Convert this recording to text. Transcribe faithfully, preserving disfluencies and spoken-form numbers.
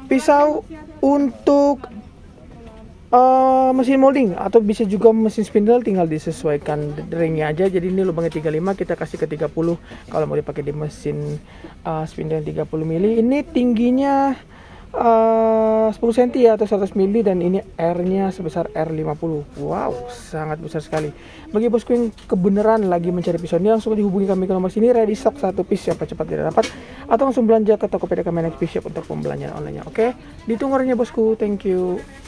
pisau untuk uh, mesin molding atau bisa juga mesin spindle, tinggal disesuaikan ringnya aja. Jadi ini lubangnya tiga puluh lima, kita kasih ke tiga puluh kalau mau dipakai di mesin uh, spindle tiga puluh mili. Ini tingginya uh, sepuluh sentimeter ya, atau seratus mili, dan ini R-nya sebesar R lima puluh. Wow, sangat besar sekali. Bagi bosku yang kebenaran lagi mencari pisau ini, langsung dihubungi kami ke nomor sini. Ready stock satu piece, siapa cepat tidak dapat, atau langsung belanja ke Tokopedia Kemenex Shop untuk pembelanjaan online-nya. Oke, ditunggu orangnya bosku. Thank you.